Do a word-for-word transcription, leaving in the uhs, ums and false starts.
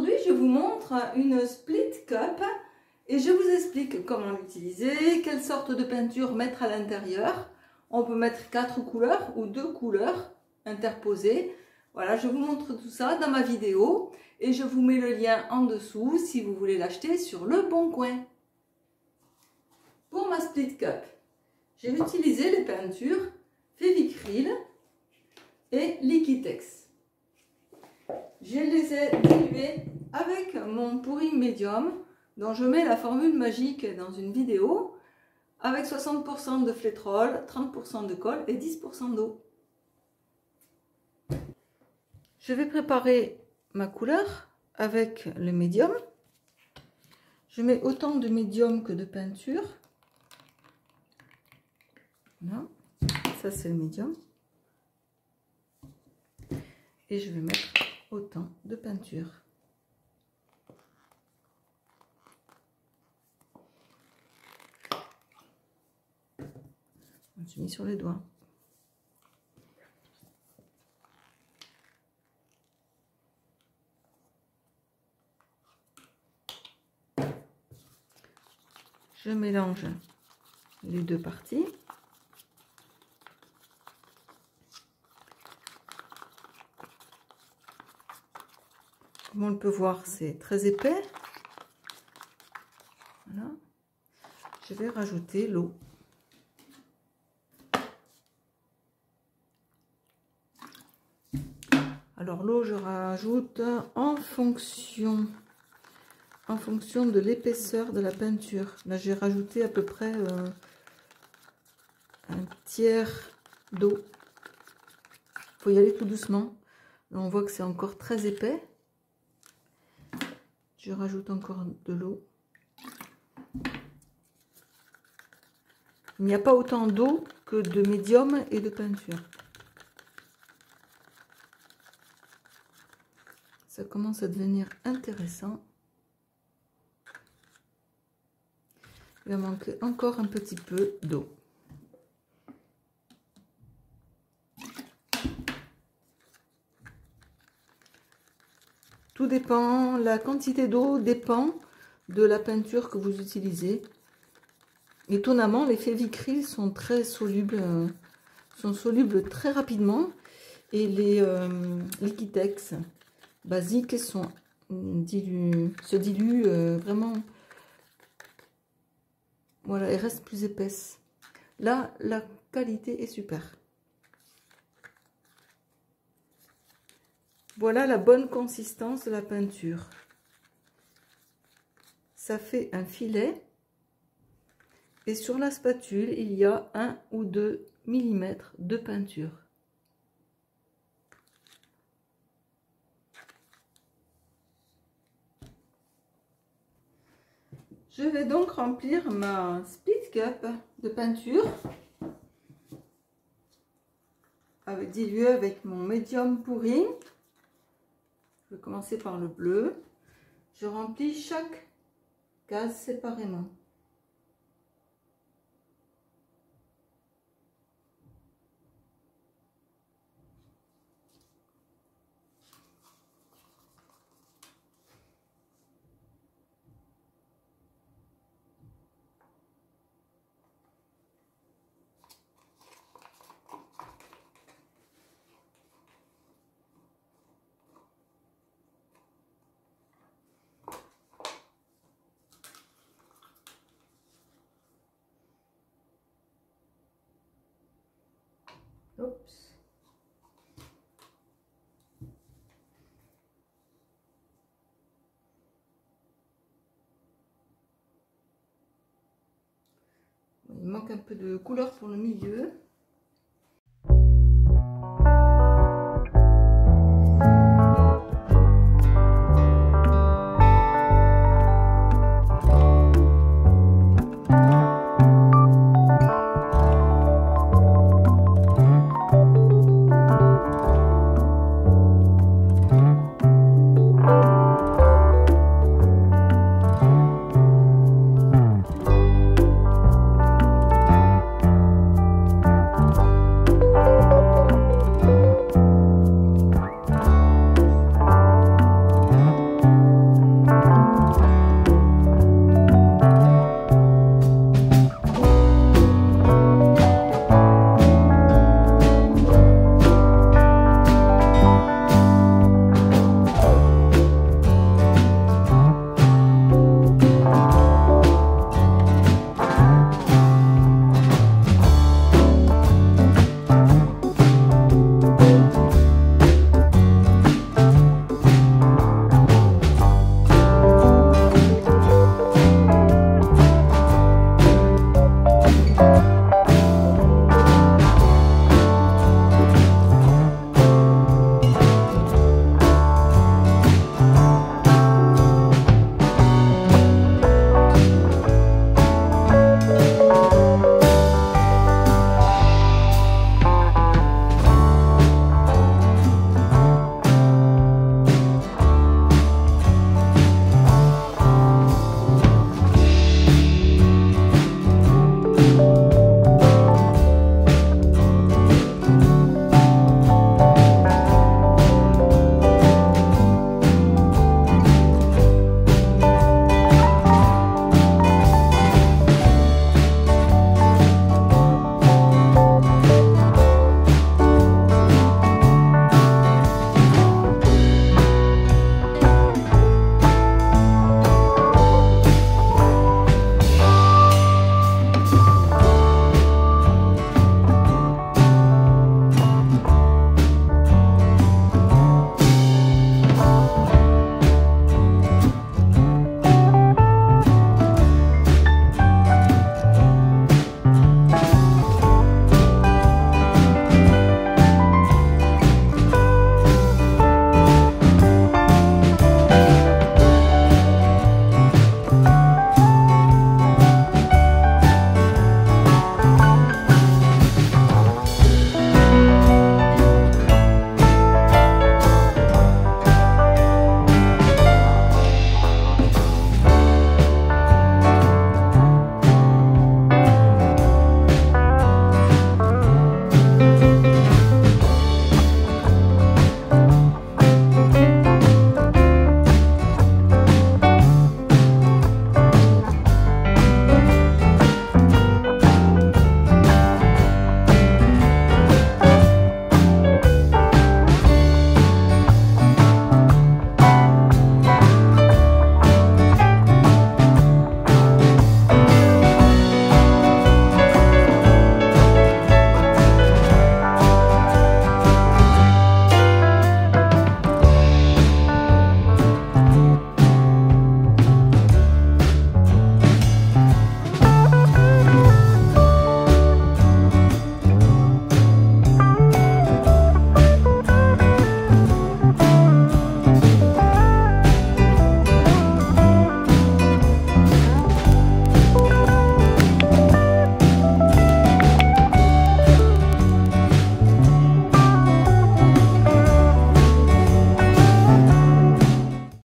aujourd'hui, je vous montre une split cup et je vous explique comment l'utiliser, quelle sorte de peinture mettre à l'intérieur. On peut mettre quatre couleurs ou deux couleurs interposées. Voilà, je vous montre tout ça dans ma vidéo et je vous mets le lien en dessous si vous voulez l'acheter sur Le Bon Coin. Pour ma split cup, j'ai utilisé les peintures Fevicryl et Liquitex. Je les ai diluées avec mon pouring médium dont je mets la formule magique dans une vidéo avec soixante pour cent de flétrol, trente pour cent de colle et dix pour cent d'eau. Je vais préparer ma couleur avec le médium. Je mets autant de médium que de peinture. Voilà, ça c'est le médium. Et je vais mettre autant de peinture. Je mis sur les doigts. Je mélange les deux parties. Comme on le peut voir, c'est très épais. Voilà. Je vais rajouter l'eau. Alors l'eau, je rajoute en fonction, en fonction de l'épaisseur de la peinture. Là, j'ai rajouté à peu près euh, un tiers d'eau. Il faut y aller tout doucement. Là, on voit que c'est encore très épais. Je rajoute encore de l'eau. Il n'y a pas autant d'eau que de médium et de peinture. Ça commence à devenir intéressant. Il va manquer encore un petit peu d'eau. Tout dépend, la quantité d'eau dépend de la peinture que vous utilisez. Étonnamment, les Fevicryl sont très solubles, euh, sont solubles très rapidement, et les euh, Liquitex basiques sont dilu, se diluent euh, vraiment. Voilà, elles restent plus épaisses. Là, la qualité est super. Voilà la bonne consistance de la peinture. Ça fait un filet. Et sur la spatule, il y a un ou deux millimètres de peinture. Je vais donc remplir ma split cup de peinture avec dilué avec mon médium pouring. Je vais commencer par le bleu. Je remplis chaque case séparément. Oups. Il manque un peu de couleur pour le milieu.